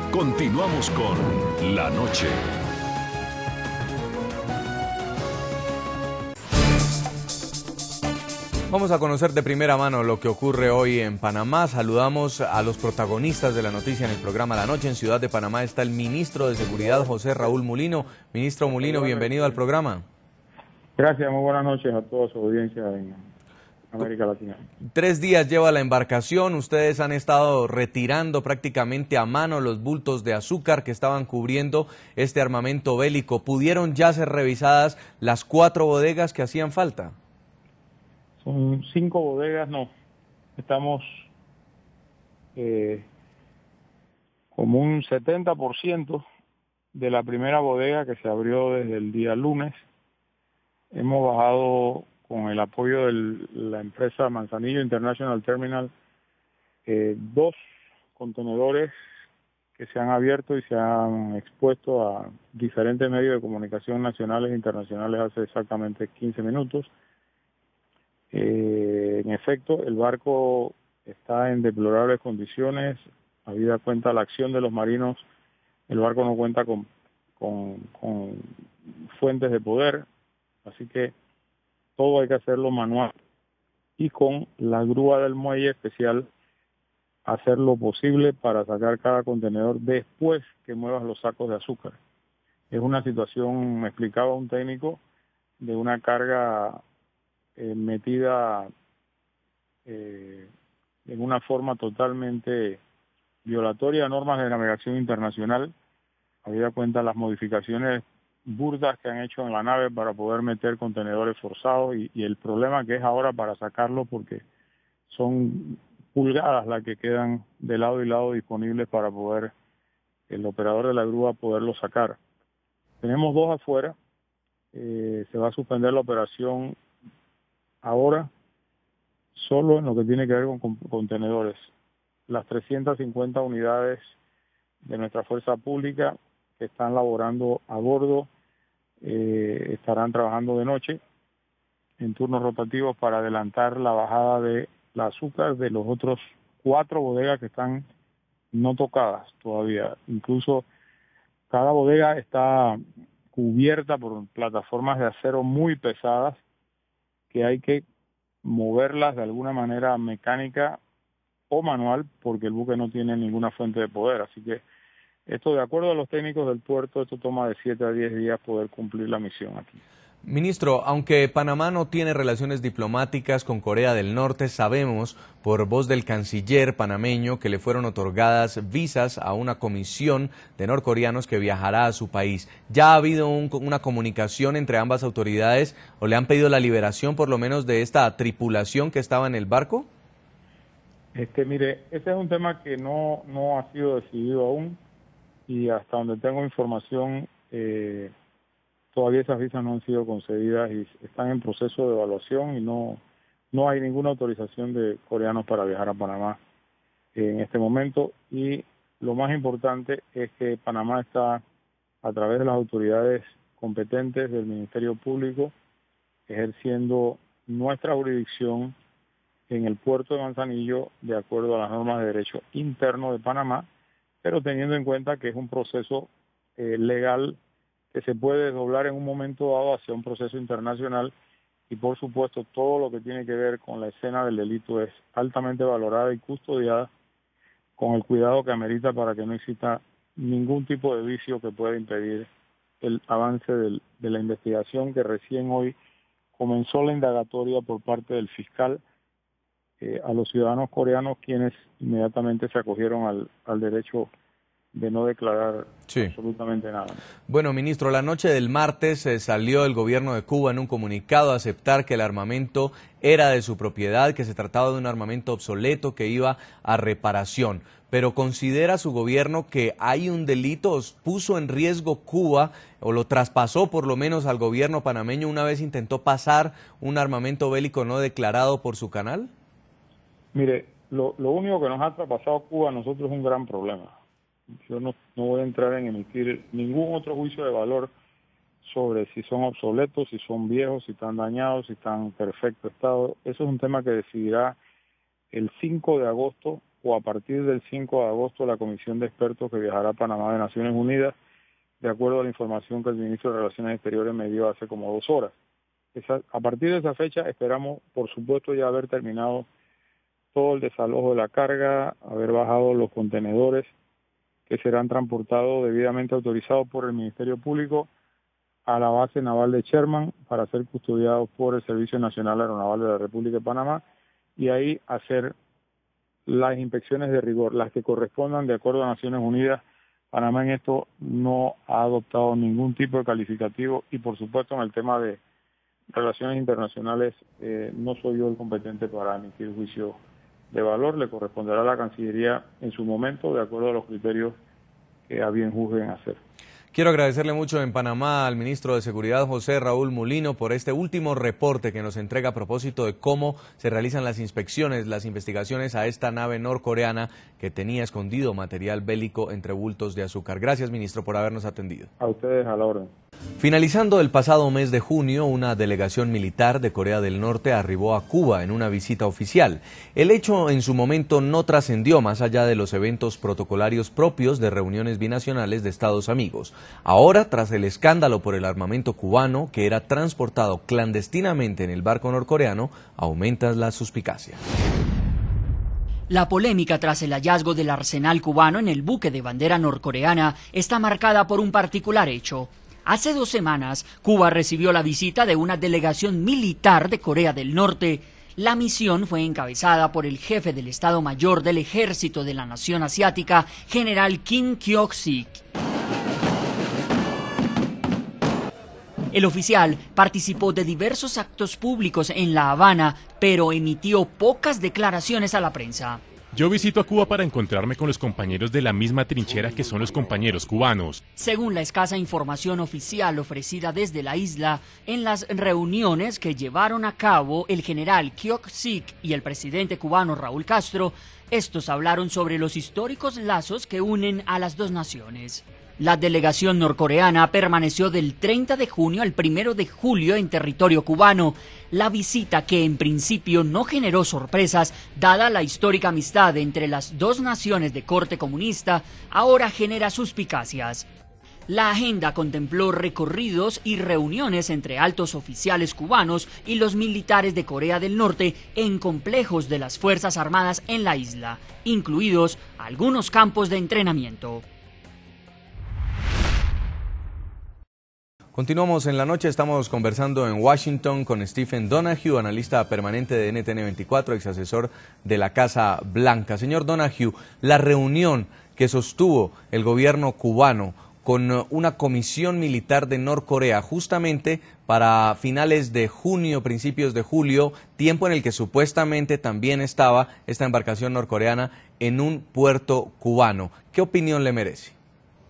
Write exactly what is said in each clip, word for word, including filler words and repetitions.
Continuamos con La Noche. Vamos a conocer de primera mano lo que ocurre hoy en Panamá. Saludamos a los protagonistas de la noticia en el programa La Noche. En Ciudad de Panamá está el ministro de Seguridad, José Raúl Mulino. Ministro Mulino, bienvenido al programa. Gracias, muy buenas noches a toda su audiencia en América Latina. Tres días lleva la embarcación. Ustedes han estado retirando prácticamente a mano los bultos de azúcar que estaban cubriendo este armamento bélico. ¿Pudieron ya ser revisadas las cuatro bodegas que hacían falta? Son cinco bodegas, no. Estamos eh, como un setenta por ciento de la primera bodega que se abrió desde el día lunes. Hemos bajado con el apoyo de la empresa Manzanillo International Terminal eh, dos contenedores que se han abierto y se han expuesto a diferentes medios de comunicación nacionales e internacionales hace exactamente quince minutos. Eh, en efecto, el barco está en deplorables condiciones. Habida cuenta la acción de los marinos, el barco no cuenta con, con, con fuentes de poder, así que todo hay que hacerlo manual y con la grúa del muelle especial hacer lo posible para sacar cada contenedor después que muevas los sacos de azúcar. Es una situación, me explicaba un técnico, de una carga Eh, metida eh, en una forma totalmente violatoria a normas de navegación internacional. Habida cuenta las modificaciones burdas que han hecho en la nave para poder meter contenedores forzados y, y el problema que es ahora para sacarlo, porque son pulgadas las que quedan de lado y lado disponibles para poder el operador de la grúa poderlo sacar. Tenemos dos afuera. Eh, se va a suspender la operación ahora, solo en lo que tiene que ver con contenedores. Las trescientas cincuenta unidades de nuestra fuerza pública que están laborando a bordo eh, estarán trabajando de noche en turnos rotativos para adelantar la bajada de la azúcar de los otros cuatro bodegas que están no tocadas todavía. Incluso cada bodega está cubierta por plataformas de acero muy pesadas que hay que moverlas de alguna manera mecánica o manual porque el buque no tiene ninguna fuente de poder. Así que esto, de acuerdo a los técnicos del puerto, esto toma de siete a diez días poder cumplir la misión aquí. Ministro, aunque Panamá no tiene relaciones diplomáticas con Corea del Norte, sabemos por voz del canciller panameño que le fueron otorgadas visas a una comisión de norcoreanos que viajará a su país. ¿Ya ha habido un, una comunicación entre ambas autoridades o le han pedido la liberación por lo menos de esta tripulación que estaba en el barco? Este, mire, ese es un tema que no, no ha sido decidido aún y hasta donde tengo información eh, todavía esas visas no han sido concedidas y están en proceso de evaluación y no, no hay ninguna autorización de coreanos para viajar a Panamá en este momento. Y lo más importante es que Panamá está, a través de las autoridades competentes del Ministerio Público, ejerciendo nuestra jurisdicción en el puerto de Manzanillo de acuerdo a las normas de derecho interno de Panamá, pero teniendo en cuenta que es un proceso eh, legal que se puede desdoblar en un momento dado hacia un proceso internacional y por supuesto todo lo que tiene que ver con la escena del delito es altamente valorada y custodiada con el cuidado que amerita para que no exista ningún tipo de vicio que pueda impedir el avance del, de la investigación que recién hoy comenzó la indagatoria por parte del fiscal eh, a los ciudadanos coreanos quienes inmediatamente se acogieron al, al derecho de no declarar sí. absolutamente nada. Bueno, ministro, la noche del martes eh, salió el gobierno de Cuba en un comunicado a aceptar que el armamento era de su propiedad, que se trataba de un armamento obsoleto que iba a reparación. Pero ¿considera su gobierno que hay un delito? ¿Os puso en riesgo Cuba o lo traspasó por lo menos al gobierno panameño una vez intentó pasar un armamento bélico no declarado por su canal? Mire, lo, lo único que nos ha traspasado a Cuba a nosotros es un gran problema. Yo no, no voy a entrar en emitir ningún otro juicio de valor sobre si son obsoletos, si son viejos, si están dañados, si están en perfecto estado. Eso es un tema que decidirá el cinco de agosto o a partir del cinco de agosto la comisión de expertos que viajará a Panamá de Naciones Unidas, de acuerdo a la información que el ministro de Relaciones Exteriores me dio hace como dos horas. Esa, a partir de esa fecha esperamos, por supuesto, ya haber terminado todo el desalojo de la carga, haber bajado los contenedores que serán transportados debidamente autorizados por el Ministerio Público a la base naval de Sherman para ser custodiados por el Servicio Nacional Aeronaval de la República de Panamá y ahí hacer las inspecciones de rigor, las que correspondan de acuerdo a Naciones Unidas. Panamá en esto no ha adoptado ningún tipo de calificativo y por supuesto en el tema de relaciones internacionales eh, no soy yo el competente para emitir juicio de valor, le corresponderá a la Cancillería en su momento de acuerdo a los criterios que a bien juzguen hacer. Quiero agradecerle mucho en Panamá al ministro de Seguridad, José Raúl Mulino, por este último reporte que nos entrega a propósito de cómo se realizan las inspecciones, las investigaciones a esta nave norcoreana que tenía escondido material bélico entre bultos de azúcar. Gracias, ministro, por habernos atendido. A ustedes, a la orden. Finalizando el pasado mes de junio, una delegación militar de Corea del Norte arribó a Cuba en una visita oficial. El hecho en su momento no trascendió más allá de los eventos protocolarios propios de reuniones binacionales de Estados amigos. Ahora, tras el escándalo por el armamento cubano que era transportado clandestinamente en el barco norcoreano, aumenta la suspicacia. La polémica tras el hallazgo del arsenal cubano en el buque de bandera norcoreana está marcada por un particular hecho. Hace dos semanas, Cuba recibió la visita de una delegación militar de Corea del Norte. La misión fue encabezada por el jefe del Estado Mayor del Ejército de la Nación Asiática, general Kim Kyok-sik. El oficial participó de diversos actos públicos en La Habana, pero emitió pocas declaraciones a la prensa. Yo visito a Cuba para encontrarme con los compañeros de la misma trinchera que son los compañeros cubanos. Según la escasa información oficial ofrecida desde la isla, en las reuniones que llevaron a cabo el general Kyok-sik y el presidente cubano Raúl Castro, estos hablaron sobre los históricos lazos que unen a las dos naciones. La delegación norcoreana permaneció del treinta de junio al primero de julio en territorio cubano. La visita, que en principio no generó sorpresas, dada la histórica amistad entre las dos naciones de corte comunista, ahora genera suspicacias. La agenda contempló recorridos y reuniones entre altos oficiales cubanos y los militares de Corea del Norte en complejos de las Fuerzas Armadas en la isla, incluidos algunos campos de entrenamiento. Continuamos en la noche, estamos conversando en Washington con Stephen Donahue, analista permanente de N T N veinticuatro, ex asesor de la Casa Blanca. Señor Donahue, la reunión que sostuvo el gobierno cubano con una comisión militar de Norcorea justamente para finales de junio, principios de julio, tiempo en el que supuestamente también estaba esta embarcación norcoreana en un puerto cubano. ¿Qué opinión le merece?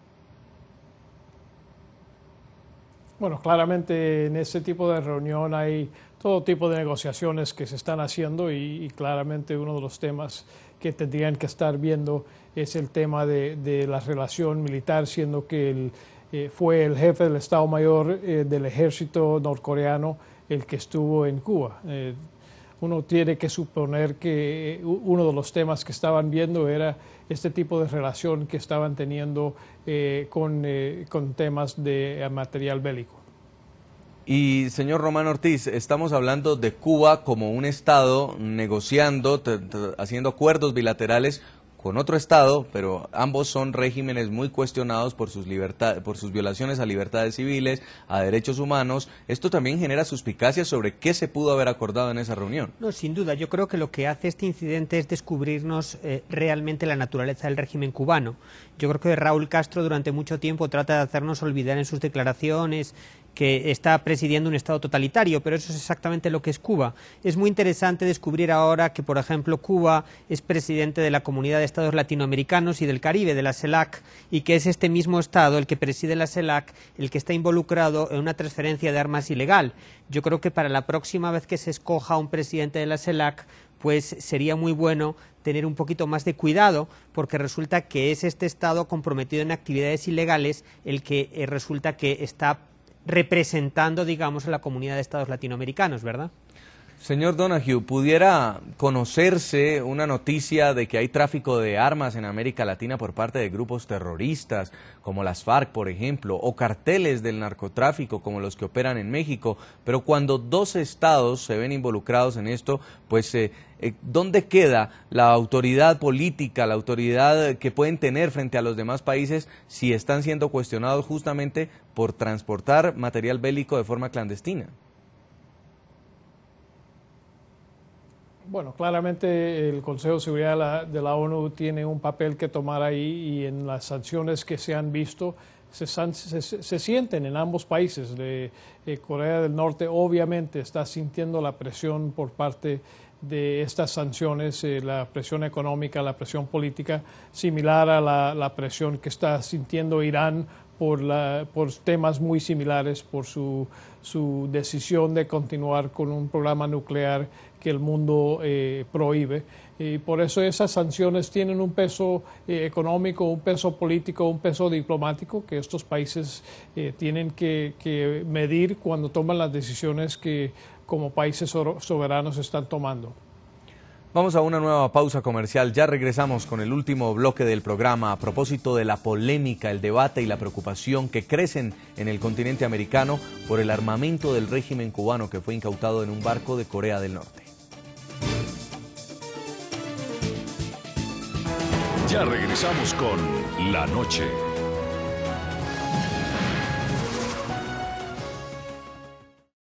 Bueno, claramente en ese tipo de reunión hay todo tipo de negociaciones que se están haciendo y, y claramente uno de los temas que tendrían que estar viendo es el tema de, de la relación militar, siendo que el, eh, fue el jefe del Estado Mayor eh, del ejército norcoreano el que estuvo en Cuba. Eh, uno tiene que suponer que uno de los temas que estaban viendo era este tipo de relación que estaban teniendo eh, con, eh, con temas de eh, material bélico. Y señor Román Ortiz, estamos hablando de Cuba como un estado negociando, haciendo acuerdos bilaterales con otro estado, pero ambos son regímenes muy cuestionados por sus libertad, por sus violaciones a libertades civiles, a derechos humanos. Esto también genera suspicacias sobre qué se pudo haber acordado en esa reunión. No, sin duda. Yo creo que lo que hace este incidente es descubrirnos eh, realmente la naturaleza del régimen cubano. Yo creo que Raúl Castro durante mucho tiempo trata de hacernos olvidar en sus declaraciones que está presidiendo un estado totalitario, pero eso es exactamente lo que es Cuba. Es muy interesante descubrir ahora que, por ejemplo, Cuba es presidente de la Comunidad de Estados Latinoamericanos y del Caribe, de la CELAC, y que es este mismo estado, el que preside la CELAC, el que está involucrado en una transferencia de armas ilegal. Yo creo que para la próxima vez que se escoja un presidente de la CELAC, pues sería muy bueno tener un poquito más de cuidado, porque resulta que es este estado comprometido en actividades ilegales el que eh, resulta que está representando, digamos, a la comunidad de estados latinoamericanos, ¿verdad? Señor Donoghue, ¿pudiera conocerse una noticia de que hay tráfico de armas en América Latina por parte de grupos terroristas, como las FARC, por ejemplo, o carteles del narcotráfico, como los que operan en México? Pero cuando dos estados se ven involucrados en esto, pues, eh, eh, ¿dónde queda la autoridad política, la autoridad que pueden tener frente a los demás países si están siendo cuestionados justamente por transportar material bélico de forma clandestina? Bueno, claramente el Consejo de Seguridad de la, de la ONU tiene un papel que tomar ahí, y en las sanciones que se han visto se, se, se sienten en ambos países. De, de Corea del Norte obviamente está sintiendo la presión por parte de estas sanciones, eh, la presión económica, la presión política, similar a la, la presión que está sintiendo Irán por, la, por temas muy similares, por su, su decisión de continuar con un programa nuclear que el mundo eh, prohíbe. Y por eso esas sanciones tienen un peso eh, económico, un peso político, un peso diplomático que estos países eh, tienen que, que medir cuando toman las decisiones que como países soberanos están tomando. Vamos a una nueva pausa comercial. Ya regresamos con el último bloque del programa a propósito de la polémica, el debate y la preocupación que crecen en el continente americano por el armamento del régimen cubano que fue incautado en un barco de Corea del Norte. Ya regresamos con La Noche.